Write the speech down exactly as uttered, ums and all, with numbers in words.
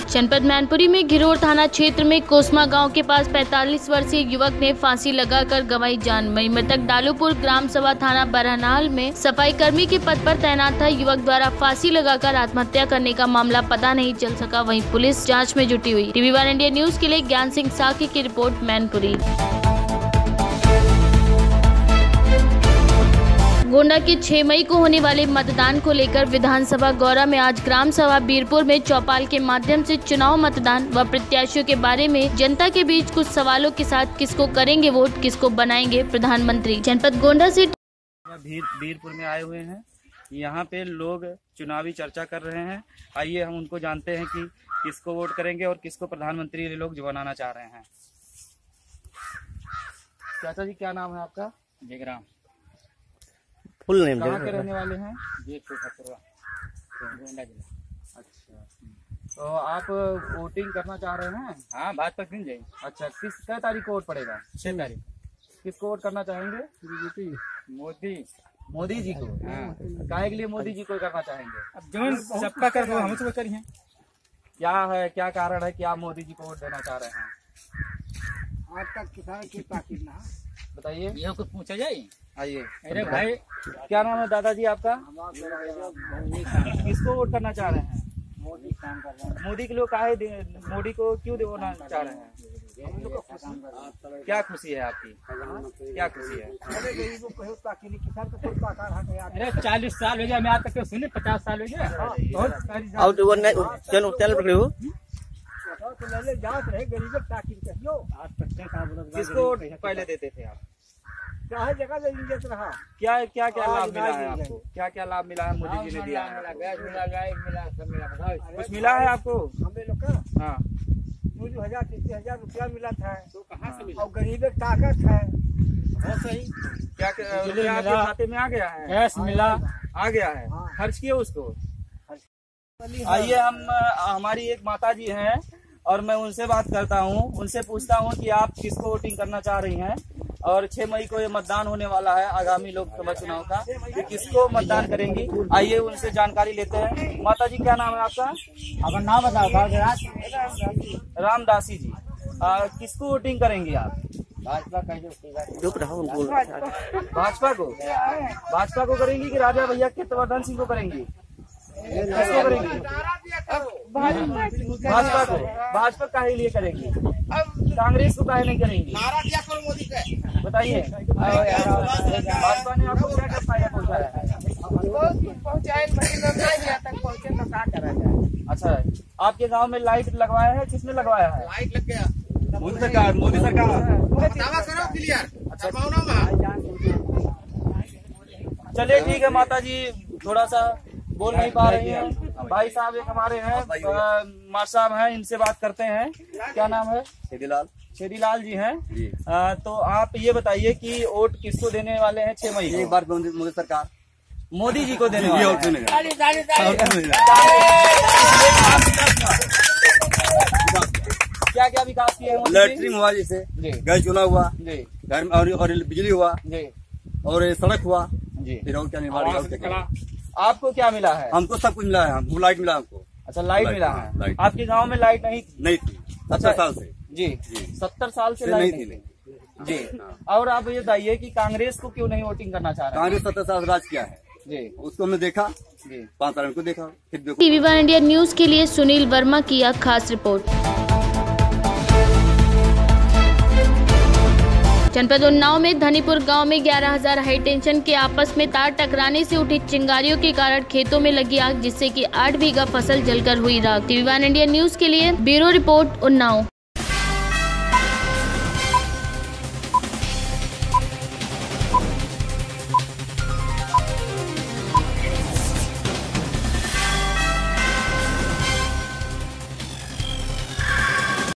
जनपद मैनपुरी में घिरोर थाना क्षेत्र में कोसमा गांव के पास पैंतालीस वर्षीय युवक ने फांसी लगाकर गंवाई जान। वहीं मृतक डालूपुर ग्राम सभा थाना बरहनाल में सफाई कर्मी के पद पर तैनात था। युवक द्वारा फांसी लगाकर आत्महत्या करने का मामला पता नहीं चल सका। वहीं पुलिस जांच में जुटी हुई। टीवी वन इंडिया न्यूज के लिए ज्ञान सिंह साकी की रिपोर्ट, मैनपुरी। गोंडा के छह मई को होने वाले मतदान को लेकर विधानसभा गौरा में आज ग्राम सभा बीरपुर में चौपाल के माध्यम से चुनाव, मतदान व प्रत्याशियों के बारे में जनता के बीच कुछ सवालों के साथ किसको करेंगे वोट, किसको बनाएंगे प्रधानमंत्री। जनपद गोंडा से बीर, बीरपुर में आए हुए हैं। यहाँ पे लोग चुनावी चर्चा कर रहे हैं। आइए हम उनको जानते हैं कि किसको वोट करेंगे और किसको प्रधानमंत्री लोग बनाना चाह रहे हैं। चाचा जी, क्या नाम है आपका? जयराम। Full name? कहाँ के रहने वाले हैं? गोंडा जिला। अच्छा, तो आप वोटिंग करना चाह रहे हैं? हाँ, भाजपा क्यों जाए। अच्छा, किस कै तारीख को वोट पड़ेगा? छह तारीख। किसको वोट करना चाहेंगे? मोदी। मोदी जी को? हाँ। काहे के लिए मोदी जी को करना चाहेंगे? अब जो सबका कर दो, हम तो करिए। क्या है, क्या कारण है कि आप मोदी जी को वोट देना चाह रहे हैं? आज तक किसान की ताकीद ना बताइए। ये कुछ पूछा जाए। आइए। अरे भाई, क्या नाम है दादाजी आपका? किसको वोट करना चाह रहे हैं? मोदी काम कर रहे हैं। मोदी के लोग काहे मोदी को क्यों देना चाह रहे हैं? क्या खुशी है आपकी? क्या खुशी है? अरे चालीस साल हो गया, मैं आज तक सुने पचास साल हो गया। किसको वोट पहले देते थे आप? क्या जगह रहा? क्या क्या क्या लाभ मिला है आपको? क्या क्या लाभ मिला है मोदी जी ने दिया है? गैस मिला, लाइट मिला, सब मिला। कुछ मिला है आपको? हमें लोग का हाँ, दो हजार तीस हजार रुपया मिला था। तो कहाँ से मिला? और गरीब ताकत है। बहुत सही। क्या क्या आपके खाते में आ गया है? गैस मिला, आ गया है। खर्च किए उसको? आइए, हम हमारी एक माता जी हैं और मैं उनसे बात करता हूँ। उनसे पूछता हूँ कि आप किसको वोटिंग करना चाह रही हैं और छह मई को ये मतदान होने वाला है आगामी लोकसभा चुनाव का, कि किसको मतदान करेंगी। आइए उनसे जानकारी लेते हैं। माता जी, क्या नाम है आपका? अपना नाम बताओ। रामदासी जी। आ, किसको वोटिंग करेंगी आप? भाजपा का जो भाजपा को? भाजपा को करेंगी कि राजा भैया केतवर्धन सिंह को करेंगी? किसको करेंगी? भाजपा को। भाजपा काहे लिए करेंगी? कांग्रेस को काहे नहीं करेंगी? बताइए, भाजपा ने आपको क्या क्या फायदा पहुँचाया है? अच्छा, आपके गांव में लाइट लगवाया है? किसने लगवाया है? लाइट लग गया। मोदी सरकार। मोदी सरकार। चलिए ठीक है माता जी, थोड़ा सा बोल नहीं पा रही हैं। भाई साहब एक हमारे हैं, मार साहब हैं, इनसे बात करते हैं। क्या नाम है? छेदीलाल। छेदीलाल जी हैं जी। आ, तो आप ये बताइए कि वोट किसको देने वाले हैं छह मई को? एक बार मोदी सरकार, मोदी जी को देने वाले हैं। क्या क्या विकास किए हैं? लैट्रिन हुआ, जैसे गैस चूल्हा हुआ जी, घर में और, और बिजली हुआ जी, और सड़क हुआ जी। फिर और क्या मिला? आपको क्या मिला है? हमको सब कुछ मिला है। हमको लाइट मिला हमको। अच्छा, लाइट मिला है। आपके गांव में लाइट नहीं नहीं थी सत्तर साल से जी, सत्तर साल से लाइट नहीं थी जी। और आप ये बताइए कि कांग्रेस को क्यों नहीं वोटिंग करना चाह रहे? कांग्रेस सत्तर साल राज किया है जी, उसको हमने देखा जी, पाँच साल को देखा। फिर टीवी वन इंडिया न्यूज के लिए सुनील वर्मा की यह खास रिपोर्ट। जनपद उन्नाव में धनीपुर गांव में ग्यारह हजार हाई टेंशन के आपस में तार टकराने से उठी चिंगारियों के कारण खेतों में लगी आग, जिससे कि आठ बीघा फसल जलकर हुई राख। टीवी वन इंडिया न्यूज के लिए ब्यूरो रिपोर्ट, उन्नाव।